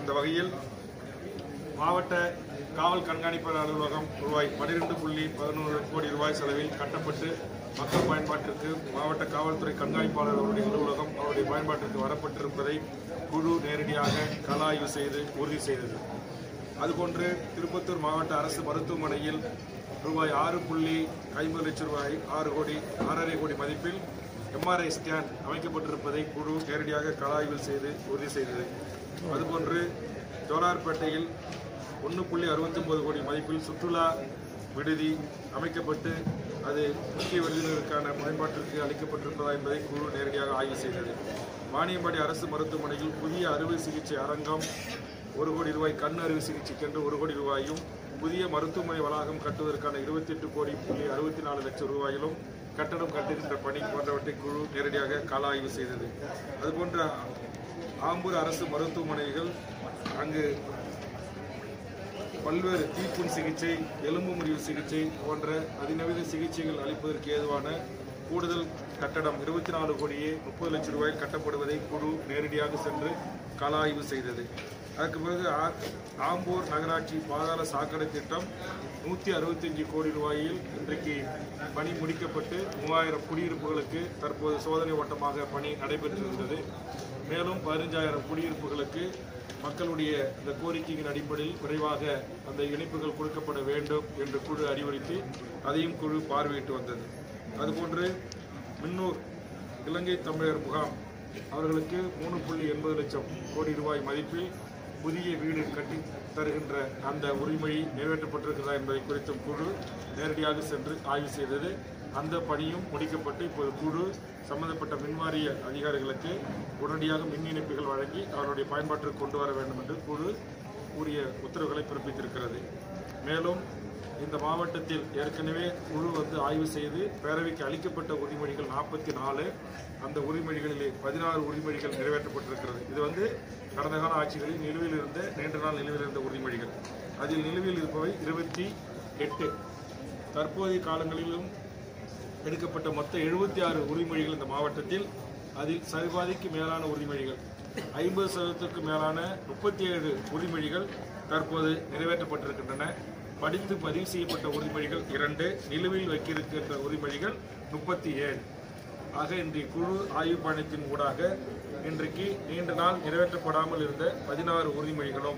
அந்த வகையில் மாவட்ட காவல் கண்காணிப்பாளர் அலுவலகம் ரூபாய் 12.11 கோடி ரூபாய் செலவில் கட்டப்பட்டு மக்கள் பயன்பாட்டிற்கு மாவட்ட காவல்துறை கண்காணிப்பாளர் அவருடைய அலுவலகம் அவருடைய பயன்பாட்டிற்கு வரப்பட்டிருப்பதை குழு நேரடியாக கள ஆய்வு செய்து உறுதி செய்தது. அதுபோன்று திருப்பத்தூர் மாவட்ட அரசு மருத்துவமனையில் ரூபாய் 6.50 லட்சம் ரூபாய் 6.5 கோடி மதிப்பில் MRI ஸ்கேன் அமைக்கப்பட்டிருப்பதை குழு நேரடியாக கள ஆய்வு செய்து உறுதி செய்தது. அதுபோன்று ஜோலார்பேட்டையில் 1.69 கோடி மதிப்பில் சுற்றுலா விடுதி அமைக்கப்பட்டு அது முக்கிய விருந்தினருக்கான பயன்பாட்டிற்கு அளிக்கப்பட்டிருப்பதா என்பதை குழு நேரடியாக ஆய்வு செய்தது. வாணியம்பாடி அரசு மருத்துவமனையில் புதிய அறுவை சிகிச்சை அரங்கம் 1 கோடி ரூபாய், கண் அறுவை சிகிச்சைக்கென்று 1 கோடி ரூபாயும், புதிய மருத்துவமனை வளாகம் கட்டுவதற்கான 28.64 லட்சம் ரூபாயிலும் கட்டடம் கட்டுகின்ற பணி போன்றவற்றை குழு நேரடியாக கள ஆய்வு செய்தது. அதுபோன்ற ஆம்பூர் அரசு மருத்துவமனைகள் அங்கு பல்வேறு தீப்புண் சிகிச்சை, எலும்பு முறிவு சிகிச்சை போன்ற அதிநவீன சிகிச்சைகள் அளிப்பதற்கு ஏதுவான கூடுதல் கட்டடம் 24 கோடியே 30 லட்சம் ரூபாயில் கட்டப்படுவதை குழு நேரடியாக சென்று கள ஆய்வு செய்தது. அதற்கு பிறகு ஆம்பூர் நகராட்சி பாதாள சாக்கடை திட்டம் 165 கோடி ரூபாயில் இன்றைக்கு பணி முடிக்கப்பட்டு 3000 குடியிருப்புகளுக்கு தற்போது சோதனை ஓட்டமாக பணி நடைபெற்றிருந்தது. மேலும் 15,000 குடியிருப்புகளுக்கு மக்களுடைய இந்த கோரிக்கையின் அடிப்படையில் விரைவாக அந்த இணைப்புகள் கொடுக்கப்பட வேண்டும் என்று குழு அறிவுறுத்தி அதையும் குழு பார்வையிட்டு வந்தது. அதுபோன்று மின்னூர் இலங்கை தமிழர் முகாம் அவர்களுக்கு 3.80 லட்சம் கோடி ரூபாய் மதிப்பில் புதிய வீடு கட்டி தருகின்ற அந்த உரிமை நிறைவேற்றப்பட்டிருக்கிறதா என்பதை குறித்தும் குழு நேரடியாக சென்று ஆய்வு செய்தது. அந்த பணியும் முடிக்கப்பட்டு இப்போது குழு சம்பந்தப்பட்ட மின்வாரிய அதிகாரிகளுக்கு உடனடியாக மின் இணைப்புகள் வழங்கி அவருடைய பயன்பாட்டிற்கு கொண்டு வர வேண்டும் என்று குழு உரிய உத்தரவுகளை பிறப்பித்திருக்கிறது. மேலும் இந்த மாவட்டத்தில் ஏற்கனவே குழு ஆய்வு செய்து பேரவைக்கு அளிக்கப்பட்ட உறுதிமொழிகள் 44, அந்த உறுதிமொழிகளிலே 16 உறுதிமொழிகள் நிறைவேற்றப்பட்டிருக்கிறது. இது கடந்த கால ஆட்சிகளில் நிலுவையில் இருந்த நீண்ட நாள் நிலுவையில் இருந்த உறுதிமொழிகள். அதில் நிலுவையில் இருப்பவை 28. தற்போதைய காலங்களிலும் எடுக்கப்பட்ட மொத்த 76 உறுதிமொழிகள் இந்த மாவட்டத்தில், அதில் சரிபாதிக்கு மேலான உறுதிமொழிகள் 50% மேலான 37 உறுதிமொழிகள் தற்போது நிறைவேற்றப்பட்டிருக்கின்றன. படித்து பதிவு செய்யப்பட்ட உறுதிமொழிகள் 2, நிலுவையில் வைக்கிருக்கின்ற உறுதிமொழிகள் 37. ஆக இன்றைய குழு ஆய்வு பயணத்தின் ஊடாக இன்றைக்கு நீண்ட நாள் நிறைவேற்றப்படாமல் இருந்த 16 உறுதிமொழிகளும்,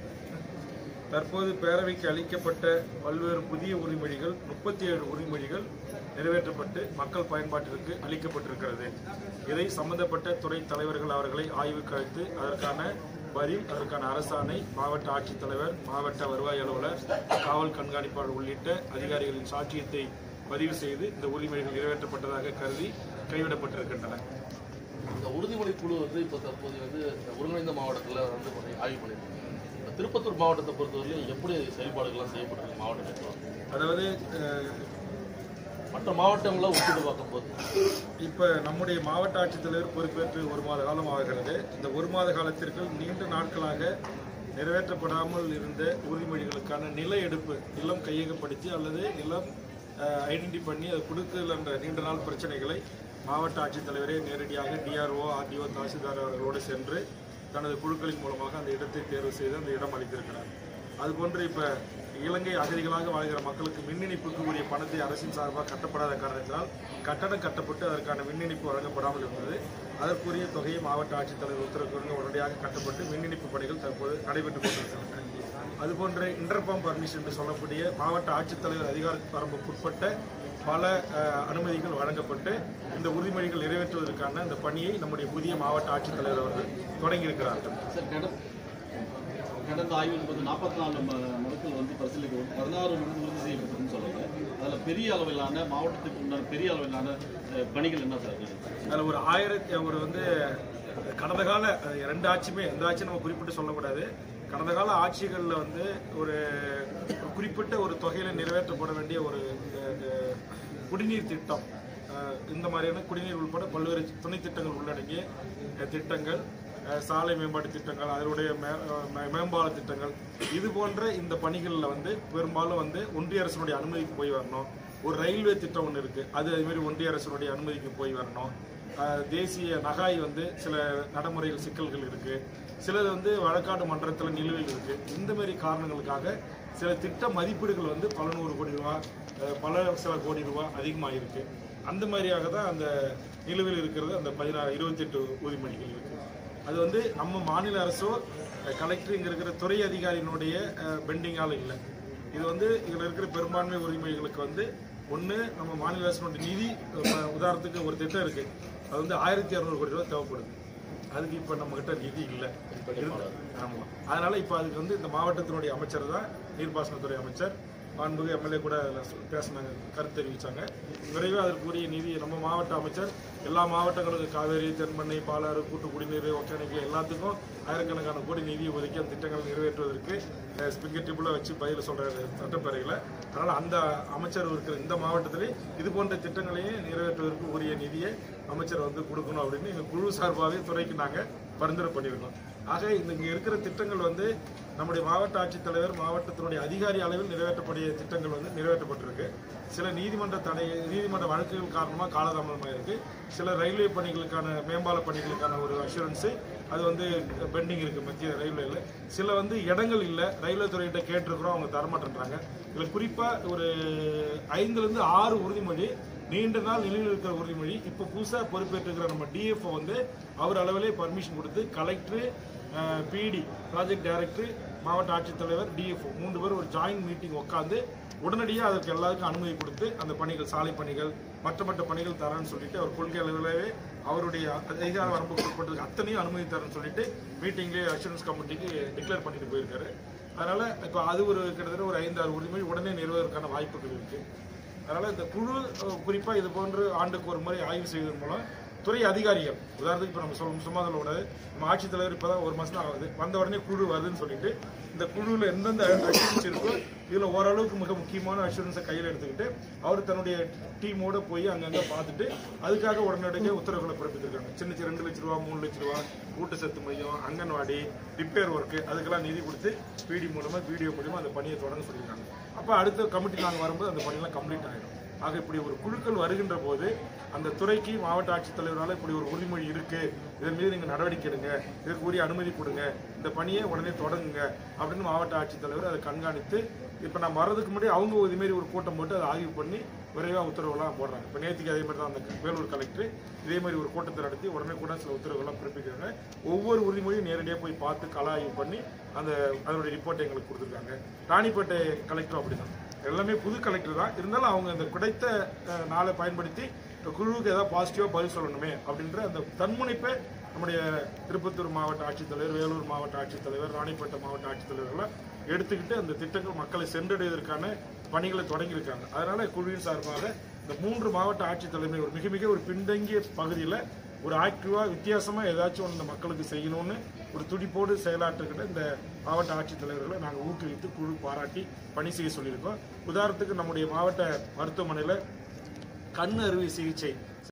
தற்போது பேரவைக்கு அளிக்கப்பட்ட பல்வேறு புதிய உறுதிமொழிகள் 37 உறுதிமொழிகள் நிறைவேற்றப்பட்டு மக்கள் பயன்பாட்டிற்கு அளிக்கப்பட்டிருக்கிறது. இதை சம்பந்தப்பட்ட துறை தலைவர்கள் அவர்களை ஆய்வுக்கு அழைத்து அதற்கான பதில், அதற்கான அரசாணை மாவட்ட ஆட்சித்தலைவர், மாவட்ட வருவாய் அலுவலர், காவல் கண்காணிப்பாளர் உள்ளிட்ட அதிகாரிகளின் சாட்சியத்தை பதிவு செய்து இந்த உறுதிமொழிகள் நிறைவேற்றப்பட்டதாக கருதி கைவிடப்பட்டிருக்கின்றன. இந்த உறுதிமொழி குழு இப்போ தற்போது ஒருங்கிணைந்த மாவட்டத்தில் ஆய்வு பண்ணியிருக்காங்க. திருப்பத்தூர் மாவட்டத்தை பொறுத்தவரையிலும் எப்படி செயல்பாடுகள்லாம் செய்யப்பட்டிருக்கு மாவட்ட நிர்வாகம்? அதாவது மற்ற மாவட்டங்களில் ஒப்பிட்டு பார்க்கும்போது இப்போ நம்முடைய மாவட்ட ஆட்சித்தலைவர் பொறுப்பேற்று 1 மாத காலம் ஆகிறது. இந்த 1 மாத காலத்திற்கு நீண்ட நாட்களாக நிறைவேற்றப்படாமல் இருந்த உறுதிமொழிகளுக்கான நில எடுப்பு, நிலம் கையகப்படுத்தி அல்லது நிலம் ஐடென்டி பண்ணி அதை கொடுக்கல என்ற நீண்ட நாள் பிரச்சனைகளை மாவட்ட ஆட்சித்தலைவரே நேரடியாக DRO, RDO, தாசில்தார் அவர்களோடு சென்று தனது குழுக்களின் மூலமாக அந்த இடத்தை தேர்வு செய்து அந்த இடம் அளித்திருக்கிறார். அதுபோன்று இப்போ இலங்கை அகதிகளாக வாழ்கிற மக்களுக்கு மின் இணைப்புக்கு உரிய பணத்தை அரசின் சார்பாக கட்டப்படாத காரணத்தினால் கட்டணம் கட்டப்பட்டு அதற்கான மின் இணைப்பு வழங்கப்படாமல் இருந்தது. அதற்குரிய தொகையை மாவட்ட ஆட்சித்தலைவர் உத்தரவுக்கு உடனடியாக கட்டப்பட்டு மின் இணைப்பு பணிகள் தற்போது நடைபெற்றுக் கொண்டிருக்கின்றன. அதுபோன்ற இன்டர்பாம் பர்மிஷன் என்று சொல்லக்கூடிய மாவட்ட ஆட்சித்தலைவர் அதிகார வரம்புக்குட்பட்ட பல அனுமதிகள் வழங்கப்பட்டு இந்த உறுதிமொழிகள் நிறைவேற்றுவதற்கான இந்த பணியை நம்முடைய புதிய மாவட்ட ஆட்சித்தலைவர் அவர்கள் தொடங்கியிருக்கிறார்கள். கடந்த ஆய்வில் 44 மனுக்கள் பரிசீலிக்க 16 மனு உறுதி செய்யப்பட்டதுன்னு சொல்லுங்க. அதில் பெரிய அளவிலான மாவட்டத்துக்கு உண்டான பெரிய அளவிலான பணிகள் என்ன சார்? அதில் ஒரு 1000 கடந்த கால 2 ஆட்சியுமே, எந்த ஆட்சியும் நம்ம குறிப்பிட்டு சொல்லக்கூடாது. கடந்த கால ஆட்சிகளில் ஒரு குறிப்பிட்ட ஒரு தொகையில் நிறைவேற்றப்பட வேண்டிய ஒரு குடிநீர் திட்டம், இந்த மாதிரியான குடிநீர் உட்பட பல்வேறு துணை திட்டங்கள் உள்ளடங்கிய திட்டங்கள், சாலை மேம்பாட்டு திட்டங்கள், அதனுடைய மேம்பால திட்டங்கள், இது போன்ற இந்த பணிகளில் பெரும்பாலும் ஒன்றிய அரசினுடைய அனுமதிக்கு போய் வரணும். ஒரு ரயில்வே திட்டம் ஒன்று இருக்கு, அது மாதிரி ஒன்றிய அரசினுடைய அனுமதிக்கு போய் வரணும். தேசிய நகாய் சில நடைமுறைகள் சிக்கல்கள் இருக்கு, சிலது வழக்காடு மன்றத்தில் நிலுவையில் இருக்கு. இந்த மாதிரி காரணங்களுக்காக சில திட்ட மதிப்பீடுகள் பல நூறு கோடி ரூபா, சில கோடி ரூபா அதிகமாக இருக்கு. அந்த மாதிரியாக தான் அந்த நிலுவையில் இருக்கிறது அந்த 28 உறுதிமொழிகள் இருக்கு. அது நம்ம மாநில அரசோ கலெக்டர் இங்க இருக்கிற துறை அதிகாரியினுடைய பெண்டிங்கால இல்லை. இது இதுல இருக்கிற பெரும்பான்மை உரிமைகளுக்கு ஒன்று நம்ம மாநில அரசினுடைய நிதி. உதாரணத்துக்கு ஒரு திட்டம் இருக்கு, அது 1600 கோடி ரூபாய் தேவைப்படுது. அதுக்கு இப்ப நம்ம கிட்ட நிதி இல்லை. ஆமா, அதனால இப்ப அதுக்கு இந்த மாவட்டத்தினுடைய அமைச்சர் தான் நீர்ப்பாசனத்துறை அமைச்சர் மாண்புமிகு எம்எல்ஏ கூட பேசினாங்க, கருத்து தெரிவித்தாங்க. விரைவில் அதற்குரிய நிதி நம்ம மாவட்ட அமைச்சர் எல்லா மாவட்டங்களுக்கும் காவேரி, தென்பண்ணை, பாலாறு, கூட்டு குடிநீர், ஒகேனக்கல் எல்லாத்துக்கும் ஆயிரக்கணக்கான கோடி நிதி ஒதுக்கி அந்த திட்டங்களை நிறைவேற்றுவதற்கு ஸ்பிங்கர் டியூப்ல வச்சு பதில் சொல்றாரு சட்டப்பேரவையில். அதனால அந்த அமைச்சர் இருக்கிற இந்த மாவட்டத்திலே இது போன்ற திட்டங்களையும் நிறைவேற்றுவதற்கு உரிய நிதியை அமைச்சர் கொடுக்கணும் அப்படின்னு எங்கள் குழு சார்பாகவே துறைக்கு நாங்கள் பரிந்துரை பண்ணியிருக்கோம். ஆக இங்கே இருக்கிற திட்டங்கள் நம்முடைய மாவட்ட ஆட்சித்தலைவர் மாவட்டத்தினுடைய அதிகாரி அளவில் நிறைவேற்றப்படிய திட்டங்கள் நிறைவேற்றப்பட்டிருக்கு. சில நீதிமன்ற வழக்குகள் காரணமாக காலதாமதமாக இருக்கு. சில ரயில்வே பணிகளுக்கான மேம்பால பணிகளுக்கான ஒரு அஷூரன்ஸ் அது பெண்டிங் இருக்கு மத்திய ரயில்வேல. சில இடங்கள் இல்லை, ரயில்வே துறையிட்ட கேட்டிருக்கிறோம், அவங்க தரமாட்டேன்றாங்க. இதில் குறிப்பாக ஒரு 5லிருந்து 6 உறுதிமொழி நீண்ட நாள் நிலையில் இருக்கிற உறுதிமொழி இப்ப புதுசா பொறுப்பேற்றுக்கிற நம்ம டிஎஃப்ஓ அவர் அளவிலே பர்மிஷன் கொடுத்து கலெக்டர், பிடி, ப்ராஜெக்ட் டைரக்டர், மாவட்ட ஆட்சித்தலைவர், டிஎஃப்ஓ 3 பேர் ஒரு ஜாயிண்ட் மீட்டிங் உட்காந்து உடனடியாக அதற்கு எல்லாருக்கும் அனுமதி கொடுத்து அந்த பணிகள், சாலை பணிகள், மற்ற பணிகள் தரேன்னு சொல்லிட்டு அவர் கொள்கை அளவிலேயே அவருடைய அதிகார வரம்புக்கு உட்பட்டதுக்கு அத்தனையும் அனுமதி தரேன்னு சொல்லிட்டு மீட்டிங்லேயே அஷூரன்ஸ் கமிட்டிக்கு டிக்ளேர் பண்ணிட்டு போயிருக்காரு. அதனால இப்போ அது கிட்டத்தட்ட ஒரு 5-6 உறுதிமொழி உடனே நிறைவேறதுக்கான வாய்ப்புகள் இருக்கு. அதனால இந்த குழு குறிப்பா இது போன்று ஆண்டுக்கு ஒரு முறை ஆய்வு செய்வதன் மூலம் துறை அதிகாரிகள், உதாரணத்துக்கு இப்போ நம்ம சும்மா சொல்ல கூடாது, நம்ம ஆட்சித்தலைவர் இப்பதான் 1 மாசம் தான் ஆகுது, வந்த உடனே குழு வருதுன்னு சொல்லிட்டு இந்த குழுவில் எந்தெந்த அஷூரன்ஸ் இருக்கோ இதுல ஓரளவுக்கு மிக முக்கியமான அஷூரன்ஸை கையில் எடுத்துக்கிட்டு அவர் தன்னுடைய டீமோட போய் அங்கங்க பார்த்துட்டு அதுக்காக உடனடியாக உத்தரவுகளை பிறப்பித்திருக்காங்க. சின்ன 2 லட்ச ரூபா, 3 லட்ச ரூபா ஊட்டச்சத்து மையம், அங்கன்வாடி, ரிப்பேர் ஒர்க்கு, அதுக்கெல்லாம் நிதி கொடுத்து பிடி மூலமா, வீடியோ மூலமா அந்த பணியை தொடங்க சொல்லியிருக்காங்க. அப்ப அடுத்த கமிட்டி நாங்கள் வரும்போது அந்த பணியெல்லாம் கம்ப்ளீட் ஆகிடும். ஆக இப்படி ஒரு குழுக்கள் வருகின்ற போது அந்த துறைக்கு மாவட்ட ஆட்சித்தலைவரால் இப்படி ஒரு உறுதிமொழி இருக்கு, இதன் மீது நீங்க நடவடிக்கை எடுங்க, இதற்கு உரிய அனுமதி கொடுங்க, இந்த பணியை உடனே தொடங்குங்க அப்படின்னு மாவட்ட ஆட்சித்தலைவர் அதை கண்காணித்து இப்ப நான் வர்றதுக்கு முன்னாடி அவங்க இதுமாரி ஒரு கூட்டம் போட்டு அதை ஆய்வு பண்ணி விரைவாக உத்தரவுலாம் போடுறாங்க. இப்ப நேற்றுக்கு அதே மாதிரி தான் அந்த வேலூர் கலெக்டர் இதே மாதிரி ஒரு கூட்டத்தை நடத்தி உடனே கூட சில உத்தரவுகள்லாம் பிறப்பிக்கிறாங்க. ஒவ்வொரு உறுதிமொழியும் நேரடியாக போய் பார்த்து கள ஆய்வு பண்ணி அதனுடைய ரிப்போர்ட்டை எங்களுக்கு கொடுத்துருக்காங்க. ராணிப்பேட்டை கலெக்டரும் அப்படிதான், எல்லாமே புது கலெக்டர் தான், இருந்தாலும் அவங்க அந்த கிடைத்த நாளை பயன்படுத்தி குழுவுக்கு ஏதாவது பாசிட்டிவா பதில் சொல்லணுமே அப்படின்ற அந்த தன்முனைப்பை நம்முடைய திருப்பத்தூர் மாவட்ட ஆட்சித்தலைவர், வேலூர் மாவட்ட ஆட்சித்தலைவர், ராணிப்பேட்டை மாவட்ட ஆட்சித்தலைவர்களை எடுத்துக்கிட்டு அந்த திட்டங்கள் மக்களை சென்றடைவதற்கான பணிகளை தொடங்கியிருக்காங்க. அதனால குழுவின் சார்பாக இந்த 3 மாவட்ட ஆட்சித்தலைமை ஒரு மிக ஒரு பின்தங்கிய பகுதியில் ஒரு ஆக்டிவா வித்தியாசமா ஏதாச்சும் இந்த மக்களுக்கு செய்யணும்னு ஒரு துடிப்போடு செயலாற்றுகின்ற இந்த மாவட்ட ஆட்சித்தலைவர்களை நாங்கள் ஊக்குவித்து குழு பாராட்டி பணி செய்ய சொல்லியிருக்கோம். உதாரணத்துக்கு நம்முடைய மாவட்ட மருத்துவமனையில் கண் அறுவை சிகிச்சை